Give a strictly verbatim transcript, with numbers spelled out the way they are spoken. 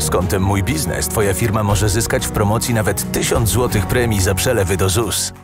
Z kontem Mój Biznes twoja firma może zyskać w promocji nawet tysiąc złotych premii za przelewy do Z U S.